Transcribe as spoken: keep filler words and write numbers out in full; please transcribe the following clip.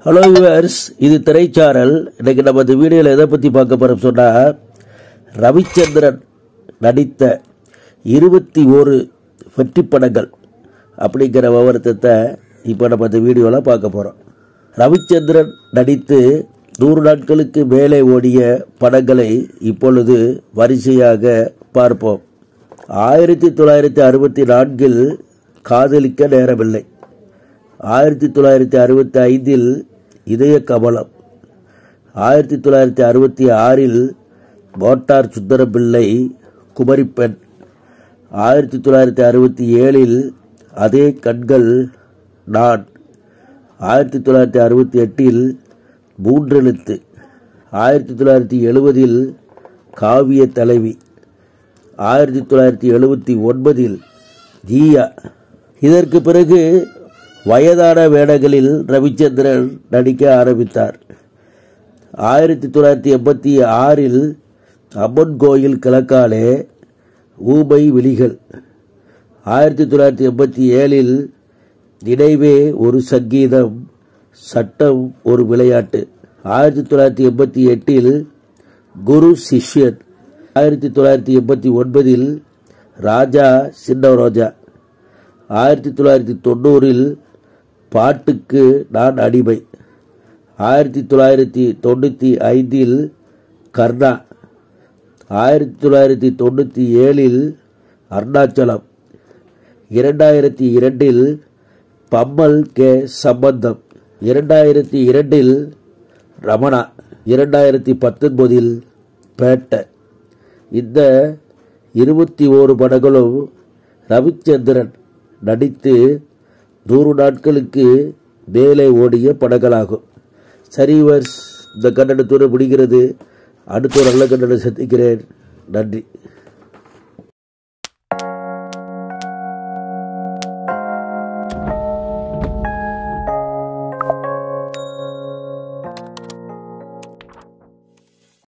Hello viewers, இது திரைச்சாரல். இன்னைக்கு நம்ம இந்த வீடியோவில் எதை பற்றி பார்க்க போகிறோம் சொன்னால், ரவிச்சந்திரன் நடித்த இருபத்தி ஒரு வெற்றி படங்கள் அப்படிங்கிற விவரத்தை இப்போ நம்ம இந்த வீடியோவில் பார்க்க போகிறோம். ரவிச்சந்திரன் நடித்து நூறு நாட்களுக்கு மேலே ஓடிய படங்களை இப்பொழுது வரிசையாக பார்ப்போம். ஆயிரத்தி தொள்ளாயிரத்தி அறுபத்தி நான்கில் காதலிக்க நேரமில்லை, ஆயிரத்தி தொள்ளாயிரத்தி அறுபத்தி ஐந்தில் இதய கமலம், ஆயிரத்தி தொள்ளாயிரத்தி அறுபத்தி ஆறில் மோட்டார் சுந்தரம்பிள்ளை குமரிப்பெண், ஆயிரத்தி தொள்ளாயிரத்தி அறுபத்தி ஏழில் அதே கண்கள் நான், ஆயிரத்தி தொள்ளாயிரத்தி அறுபத்தி எட்டில் மூன்றெழுத்து, ஆயிரத்தி தொள்ளாயிரத்தி எழுபதில் காவிய தலைவி, ஆயிரத்தி தொள்ளாயிரத்தி எழுபத்தி ஒன்பதில் ஜீயா. இதற்கு பிறகு வயதான வேடங்களில் ரவிச்சந்திரன் நடிக்க ஆரம்பித்தார். ஆயிரத்தி தொள்ளாயிரத்தி எண்பத்தி ஆறில் அம்மன் கோயில் கிழக்காலே, ஊமை விழிகள், ஆயிரத்தி தொள்ளாயிரத்தி எண்பத்தி ஏழில் நினைவே ஒரு சங்கீதம், சட்டம் ஒரு விளையாட்டு, ஆயிரத்தி தொள்ளாயிரத்தி எண்பத்தி எட்டில் குரு சிஷ்யன், ஆயிரத்தி தொள்ளாயிரத்தி எண்பத்தி ஒன்பதில் ராஜா சின்ன ரோஜா, ஆயிரத்தி தொள்ளாயிரத்தி தொண்ணூறில் பாட்டுக்கு நான் அடிமை, ஆயிரத்தி தொள்ளாயிரத்தி தொண்ணூற்றி ஐந்தில் கர்ணா, ஆயிரத்தி தொள்ளாயிரத்தி தொண்ணூற்றி ஏழில் அருணாச்சலம், இரண்டாயிரத்தி இரண்டில் பம்மல் கே சம்பந்தம், இரண்டாயிரத்தி இரண்டில் ரமணா, இரண்டாயிரத்தி பத்தொன்பதில் பேட்டை. இந்த இருபத்தி ஓரு படங்களும் ரவிச்சந்திரன் நடித்து நூறு நாட்களுக்கு மேலே ஓடிய படங்களாகும். சரிவர்ஸ், இந்த கண்டனத்தோடு முடிகிறது. அடுத்த ஒரு நல்ல கண்டனம் சந்திக்கிறேன். நன்றி.